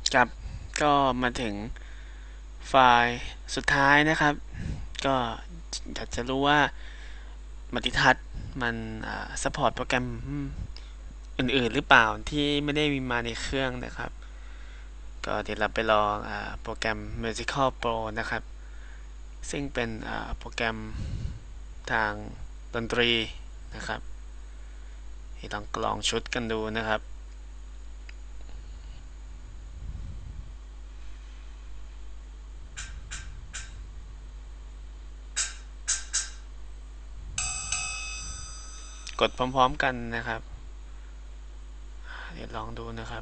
ครับก็มาถึงไฟล์สุดท้ายนะครับก็อยากจะรู้ว่ามัลติทัสมันซัพพอร์ตโปรแกรมอื่นๆหรือเปล่าที่ไม่ได้มีมาในเครื่องนะครับก็เดี๋ยวเราไปลองโปรแกรม Musical Pro นะครับซึ่งเป็นโปรแกรมทางดนตรีนะครับลองกลองชุดกันดูนะครับกดพร้อมๆกันนะครับเดี๋ยวลองดูนะครับ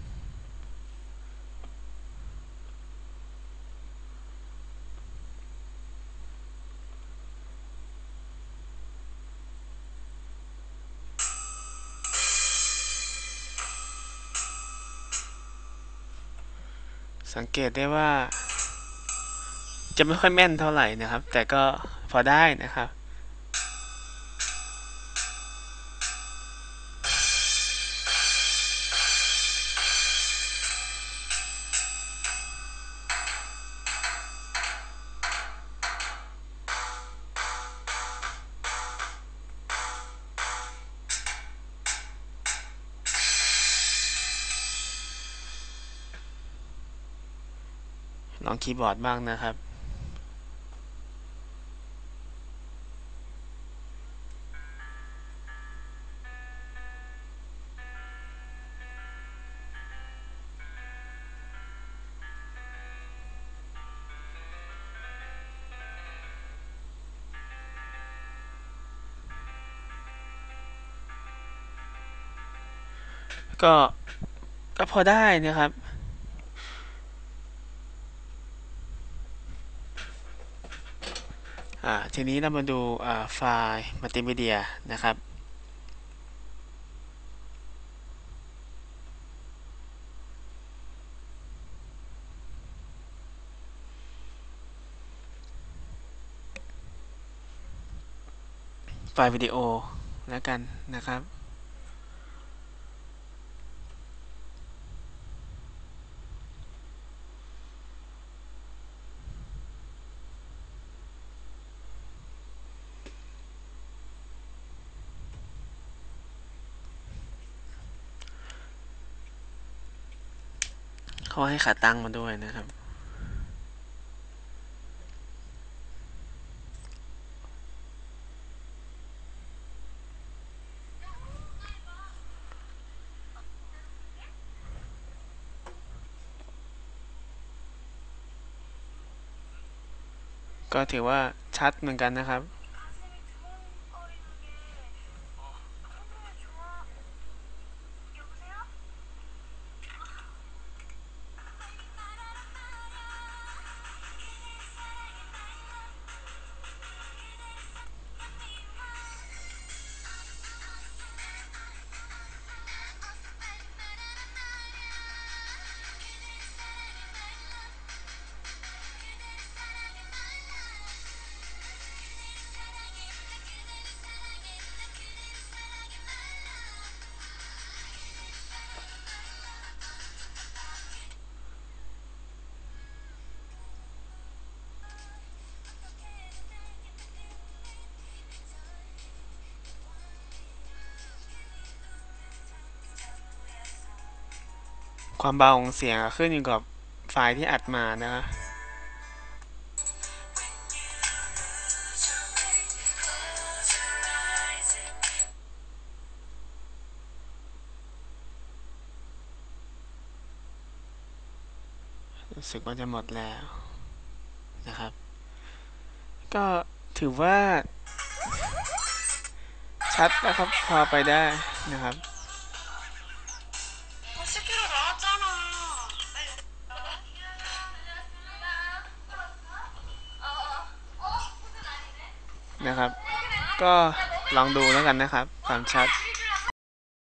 สังเกตได้ว่าจะไม่ค่อยแม่นเท่าไหร่นะครับแต่ก็พอได้นะครับลองคีย์บอร์ดบ้างนะครับก็ก็พอได้นะครับทีนี้เรามาดูไฟล์มัลติมีเดียนะครับไฟล์วิดีโอแล้วกันนะครับเขาให้ขาตั้งมาด้วยนะครับก็ถือว่าชัดเหมือนกันนะครับความเบาของเสียงขึ้นอยู่กับไฟล์ที่อัดมานะครับรู้สึกว่าจะหมดแล้วนะครับก็ถือว่าชัดนะครับพอไปได้นะครับนะครับก็ลองดูแล้วกันนะครับความชัด